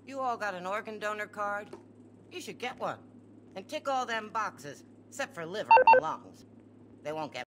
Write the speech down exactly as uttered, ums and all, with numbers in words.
You all got an organ donor card? You should get one. And tick all them boxes, except for liver and lungs. They won't get